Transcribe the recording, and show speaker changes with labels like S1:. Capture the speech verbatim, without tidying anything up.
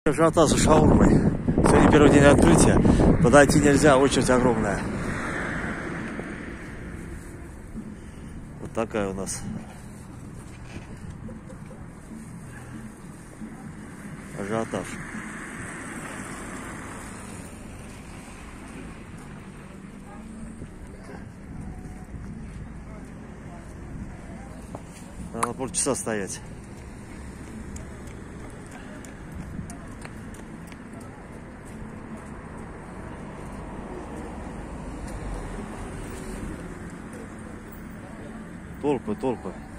S1: Ажиотаж за шаурмой. Сегодня первый день открытия. Подойти нельзя, очередь огромная. Вот такая у нас ажиотаж. Надо полчаса стоять. Толпы, толпы.